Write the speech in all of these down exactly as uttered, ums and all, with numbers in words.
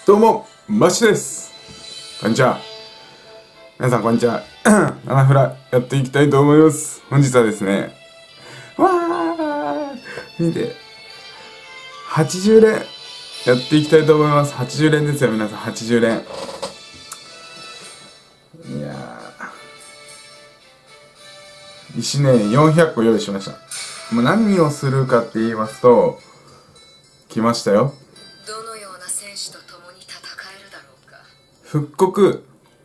どうも、マッシュです。こんにちは。皆さん、こんにちは。ナナフラやっていきたいと思います。本日はですね、わー見て、はちじゅう連やっていきたいと思います。はちじゅう連ですよ、皆さん、はちじゅう連。いやー、石ね、よんひゃっこ用意しました。もう何をするかって言いますと、来ましたよ。 どのような選手と共に戦えるだろうか。 復刻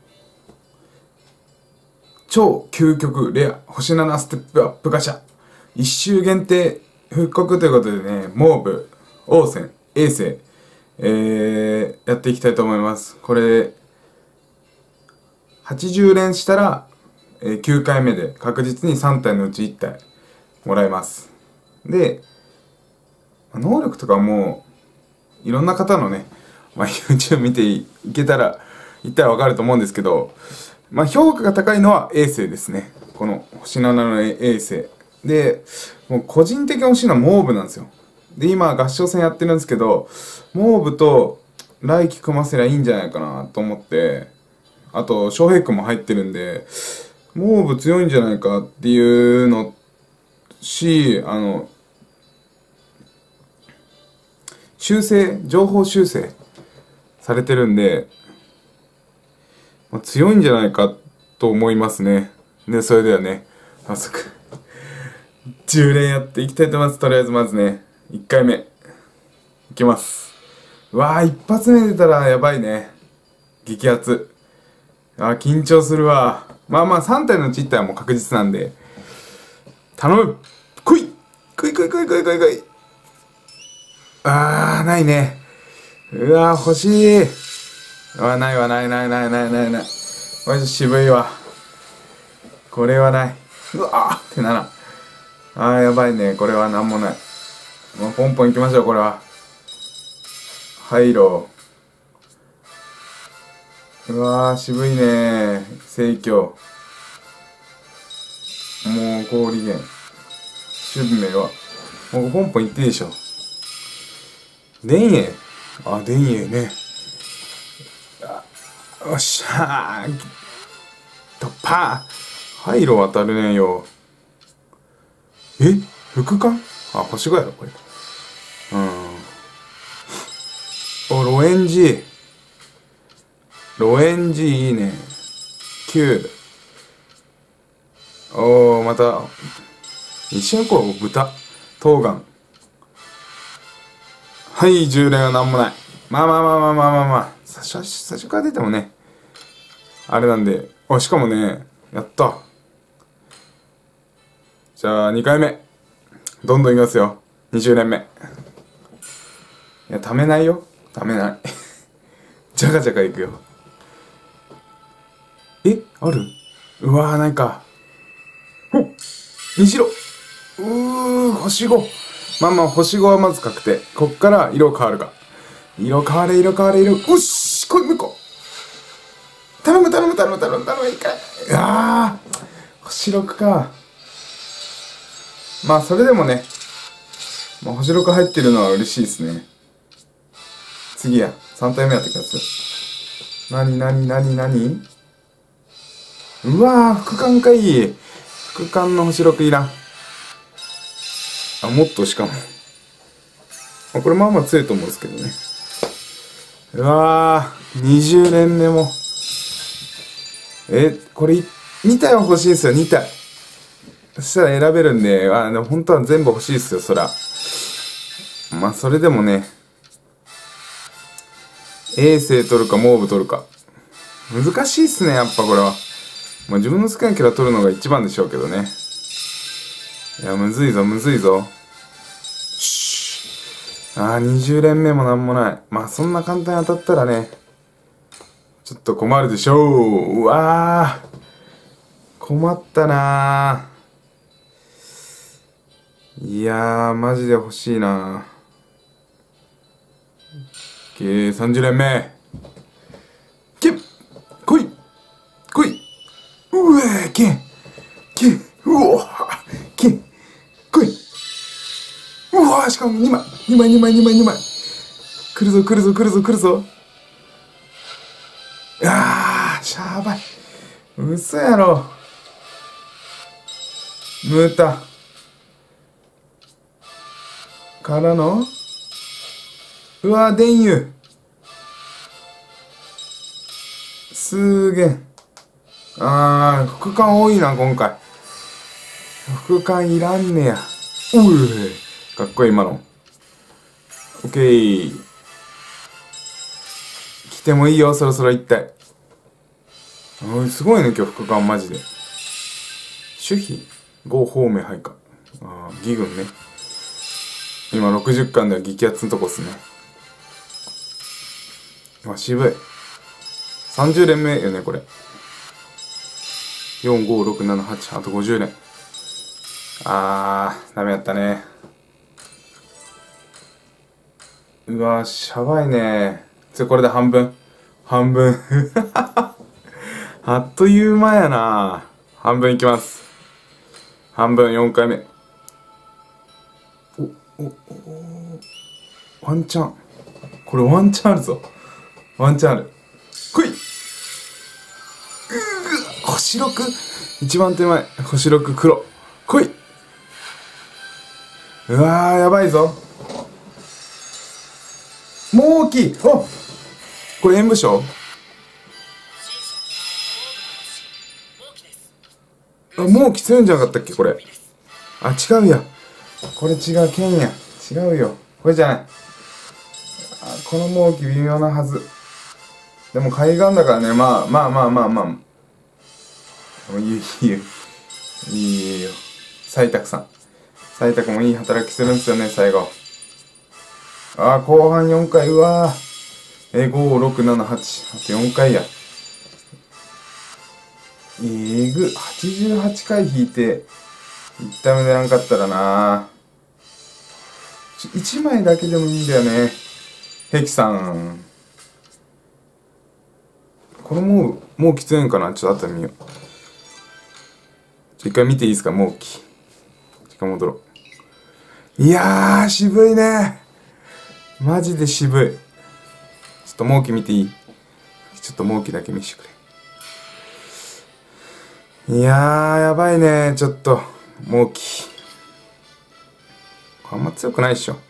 超究極レア星ななステップアップガチャ一周限定復刻ということでね、モーブ、王翦、衛星、えー、やっていきたいと思います。これはちじゅう連したら、えー、きゅうかいめで確実にさん体のうちいち体もらえます。で能力とかもいろんな方のね、まあ、YouTube 見ていけたら言ったらわかると思うんですけど、まあ、評価が高いのは衛星ですね。この星ななの衛星で、もう個人的に欲しいのはモーブなんですよ。で今合唱戦やってるんですけど、モーブと来季組ませりゃいいんじゃないかなと思って、あと翔平君も入ってるんでモーブ強いんじゃないかっていうのし、あの修正、情報修正されてるんで、まあ、強いんじゃないかと思いますね。で、それではね、早速、じゅう連やっていきたいと思います。とりあえずまずね、いっかいめ、いきます。うわー、一発目出たらやばいね。激アツ。あー、緊張するわ。まあまあ、さん体のうちいち体はもう確実なんで、頼む来い来い来い来い来い来い来い。あー、ないね。うわー、欲しい。うわ、ないわ、ないないないないないない。マジ渋いわ。これはない。うわーってなら。あー、やばいね。これはなんもない。もうポンポンいきましょう、これは。入ろう。うわー、渋いね。盛況。もう、氷源。守備名は。もうポンポンいっていいでしょ。電影。あ、電影ね。よっしゃー突破廃炉当たるねよ。え副官あ、星5やろこれ。うん。お、ロエンジロエンジいいね。きゅう。おー、また一緒にこう豚冬瓜。はい、じゅう連はなんもない。まあまあまあまあまあまあまあ、最初最初から出てもねあれなんで。あ、しかもね、やった。じゃあにかいめどんどんいきますよ。にじゅう連目。いや、ためないよ、ためないじゃかじゃかいくよ。え、ある？うわー、ないか。ほっ、虹色。うー、星ご。まあまあ星ごはまず確定。こっから色変わるか。色変われ色変われ色。おっし、これ向こう頼む頼む頼む頼む頼む。いいかい。あー、星ろくか。まあそれでもね、まあ、星ろく入ってるのは嬉しいですね。次やさん体目やった気がする。なになになになに。うわー、副官かいい。副官の星ろくいらん。あ、もっとしかも。あ、これまあまあ強いと思うんですけどね。うわー、にじゅう連目も。え、これに体は欲しいですよ、に体。そしたら選べるんで、あ、でも本当は全部欲しいですよ、そら。まあそれでもね、衛星取るかモーブ取るか。難しいっすね、やっぱこれは。まあ自分の好きなキャラ取るのが一番でしょうけどね。いや、むずいぞ、むずいぞ。しあー、にじゅう連目もなんもない。まあそんな簡単に当たったらね、ちょっと困るでしょう。うわー、困ったなー。いやー、マジで欲しいなー。計さんじゅう連目。けっ来い来いうえー、けんけんうおけん来いうわー、しかもにまいにまいにまいにまいにまい。来るぞ来るぞ来るぞ来るぞ。 あー、しゃばい。嘘やろ。ムータ。からのうわ、電油。すげえ。あー、副艦多いな、今回。副艦いらんねや。うい。かっこいい、今の。オッケー。来てもいいよ、そろそろ一体。うん、すごいね、今日副艦マジで。守秘ご方面配下。あー、義軍ね。今ろくじゅっかんでは激アツのとこっすね。あ、渋い。さんじゅう連目よね、これ。よん、ご、ろく、なな、はち、あとごじゅう連。あー、ダメやったね。うわー、しゃばいね。つこれで半分。半分。あっという間やな。半分いきます。半分よんかいめ。お、お、お、ワンチャン。これワンチャンあるぞ。ワンチャンある。ほい。うー、星ろく。一番手前。星ろく黒。来い。うわー、やばいぞ。もう大きい。お、これ演武将。あ、もう強いんじゃなかったっけこれ。あ、違うや。これ違う、剣や。違うよ。これじゃない。あ、この毛機微妙なはず。でも海岸だからね、まあまあまあまあまあ。いいよ、いいよ。いいよ。採択さん。採択もいい働きするんですよね、最後。あー、後半よんかい。うわー。え、ご、ろく、なな、はち。あとよんかいや。えぐ。はちじゅうはちかい引いて、いった目でなかったらな。いちまいだけでもいいんだよね。ヘキさん。このもう、もうきついんかなちょっと後で見よう。一回見ていいですかもうき。時間戻ろう。いやー、渋いね。マジで渋い。ちょっともうき見ていいちょっともうきだけ見せてくれ。いやー、やばいね。ちょっと、もうき。あんま強くないっしょ。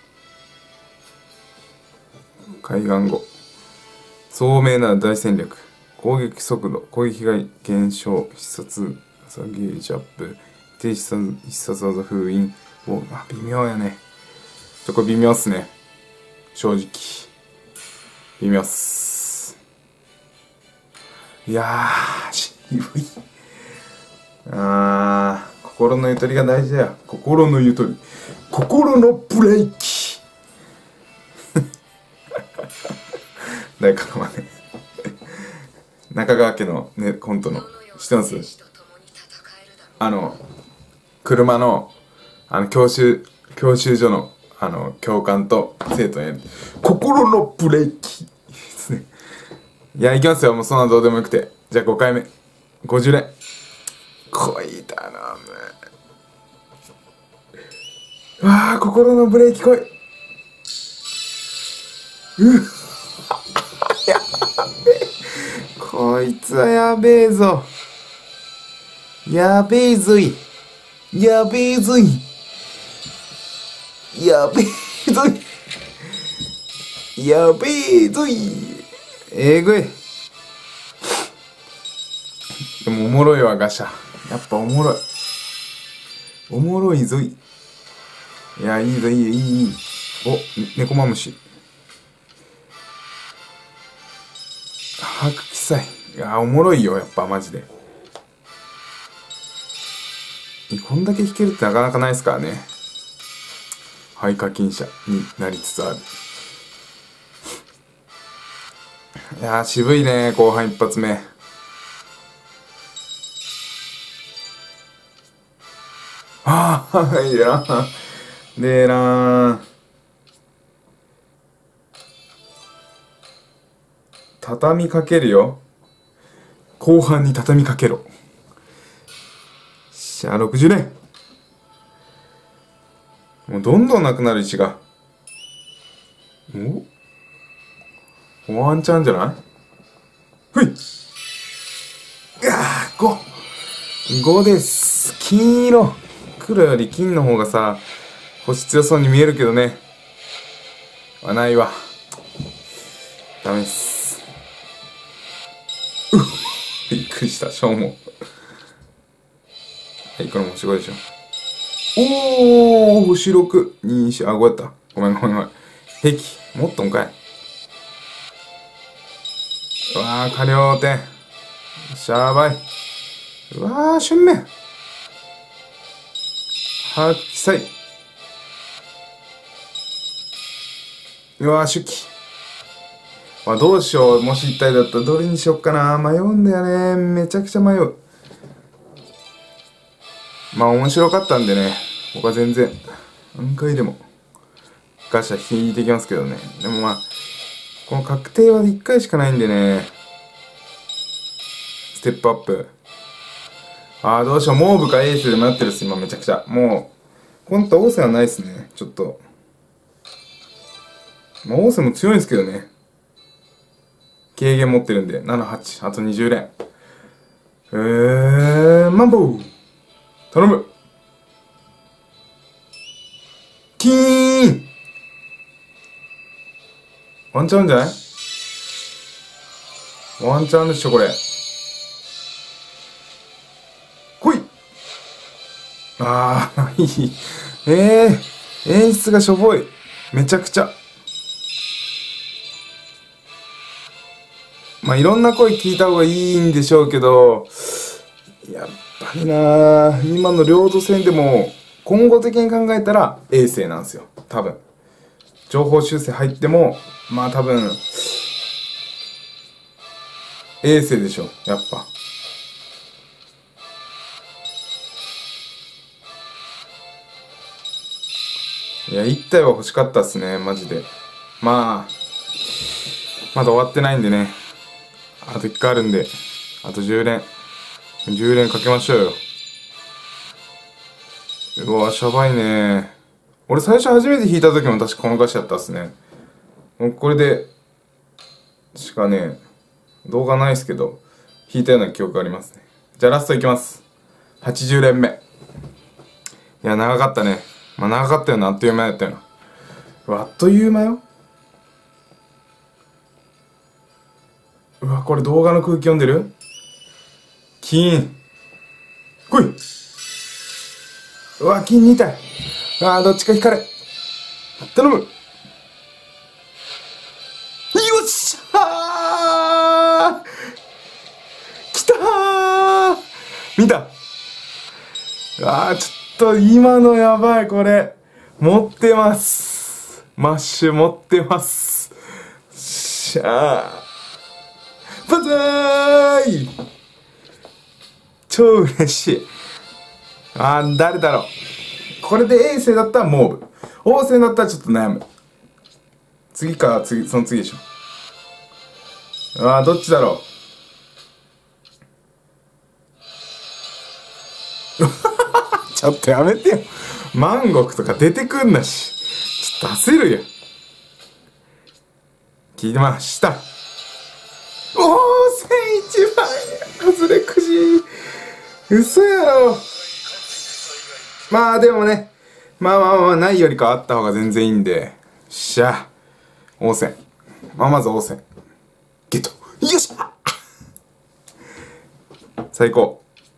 海岸後。聡明な大戦略。攻撃速度。攻撃が減少。必殺。ゲージアップ。低必殺、必殺技封印。お、あ、微妙やね。ちょ、これ微妙っすね。正直。微妙っす。いやー、渋い。あー、心のゆとりが大事だよ。心のゆとり。心のブレーキ。誰かの真似。中川家のね、コントの。知ってます？あの、車の、あの、教習、教習所の、あの、教官と生徒へ、心のブレーキですね。いや、いきますよ。もうそんなどうでもよくて。じゃあごかいめ。ごじゅう連。こい頼む。わあ、心のブレーキこい。うっ。やべえ。こいつはやべえぞ。やべえぞい。やべえぞい。やべえぞい。やべえぞい。えぐい。でもおもろいわ、ガシャ。やっぱおもろい。おもろいぞい。いや、いいぞ、いいよ、いい、いい。お、猫マムシ。白気さい。いや、おもろいよ、やっぱ、マジで。こんだけ弾けるってなかなかないですからね。廃課金者になりつつある。いやー、渋いね、後半一発目。ああ、いらん。でらん。畳みかけるよ。後半に畳みかけろ。しゃあ、ろくじゅう連。もうどんどんなくなる石が。おワンチャンじゃないご。ごです。金色。黒より金の方がさ、星強そうに見えるけどね。はないわ。ダメっす。うっ。びっくりした。しょうも。はい、これも星ごでしょ。おー、星ろく。に、し、あ、ごやった。ごめんごめんごめん。平気。もっとんかい。うわー、過料点。しゃーばい。うわー、春面。白菜。うわー、出来。まあ、どうしよう。もし一体だったらどれにしよっかな。迷うんだよね。めちゃくちゃ迷う。まあ、面白かったんでね。僕は全然、何回でも、ガシャ引いていきますけどね。でもまあ、この確定はいっかいしかないんでね。ステップアップ。ああ、どうしよう。モーブかエースで迷ってるっす、今めちゃくちゃ。もう、ほんと、オーセはないっすね。ちょっと。まあ、オーセも強いんですけどね。軽減持ってるんで、なな、はち、あとにじゅう連。えー、マンボウ頼む。キーン。ワンチャンじゃない？ワンチャンでしょ、これ。来い。ああ、いい。ええー、演出がしょぼい。めちゃくちゃ。まあ、いろんな声聞いた方がいいんでしょうけど、やっぱりなあ、今の領土戦でも、今後的に考えたら、衛星なんですよ。多分。情報修正入っても、まあ多分、衛星でしょ、やっぱ。いや、一体は欲しかったっすね、マジで。まあ、まだ終わってないんでね。あといっかいあるんで、あとじゅう連。じゅう連かけましょうよ。うわ、しゃばいね。俺最初初めて弾いた時も確かこの歌詞やったっすね。もうこれで、しかね、動画ないっすけど、弾いたような記憶ありますね。じゃあラストいきます。はちじゅう連目。いや、長かったね。まあ長かったよな、あっという間やったよな。うわ、あっという間よ。うわ、これ動画の空気読んでる？金。来い。うわ、金に体。ああ、どっちか引かれ。頼む。よっしゃー、来たー。見た。ああ、ちょっと今のやばい、これ。持ってます。マッシュ持ってます。しゃー。バザーイ。超嬉しい。あー、誰だろう。これで衛星だったらモーブ。王星だったらちょっと悩む。次か、次、その次でしょ。あー、どっちだろう。ちょっとやめてよ。万国とか出てくんなし。ちょっと焦るよ。聞いてました。おー、せんいちまん円。外れくじ。嘘やろ。まあでもね。まあまあまあ、ないよりかあった方が全然いいんで。よっしゃ。王戦。まあまず王戦。ゲット。よっしゃ。最高。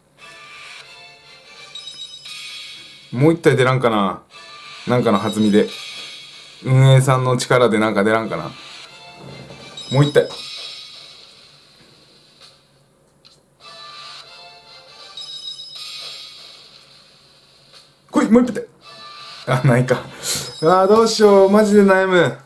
もう一体出らんかな。なんかの弾みで。運営さんの力でなんか出らんかな。もう一体。来い、もう一体。あ、ないか。あー、どうしよう。マジで悩む。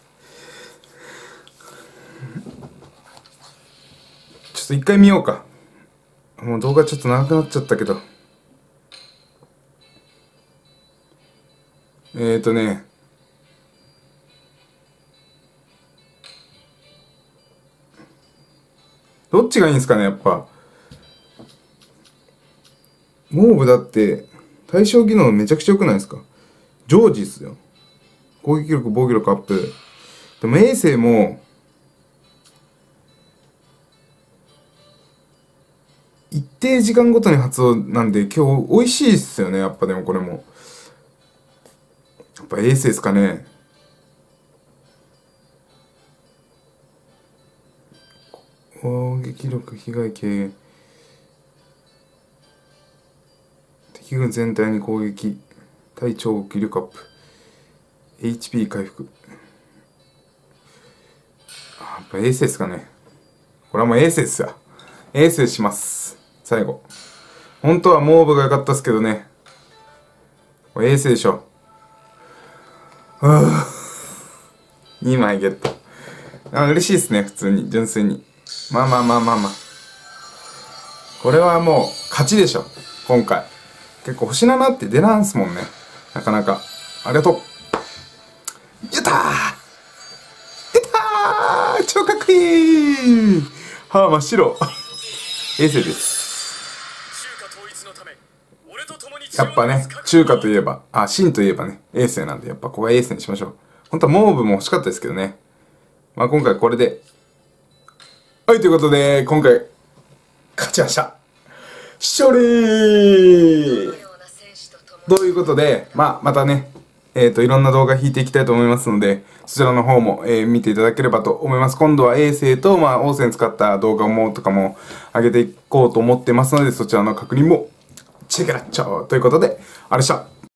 ちょっと一回見ようか。もう動画ちょっと長くなっちゃったけど。えーとね。どっちがいいんですかね、やっぱ。モーブだって、対象技能めちゃくちゃ良くないですか？常時っすよ。攻撃力、防御力アップ。でも衛星も、 一定時間ごとに発音なんで、今日美味しいっすよね、やっぱでもこれも。やっぱエースですかね。攻撃力、被害軽減。敵軍全体に攻撃。体調気力アップ。エイチピー 回復。あ、やっぱエースですかね。これはもうエースですよ。エースします。最後。本当はモーブが良かったっすけどね。これエースでしょ。にまいゲット。あ、嬉しいですね、普通に、純粋に。まあまあまあまあまあ。これはもう、勝ちでしょ、今回。結構、星ななって出なんすもんね。なかなか。ありがとう。やったーやったー超かっこいいはあ、真っ白。衛星です。やっぱね、中華といえば、あ、秦といえばね、衛星なんで、やっぱここは衛星にしましょう。本当はモーブも欲しかったですけどね。まあ今回これで。はい、ということで、今回、勝ちました。勝利ということで、まあまたね、えっと、いろんな動画引いていきたいと思いますので、そちらの方も、えー、見ていただければと思います。今度は衛星と、まあ、オーセン使った動画も、とかも上げていこうと思ってますので、そちらの確認も、チェケラッチョということで、あれでした。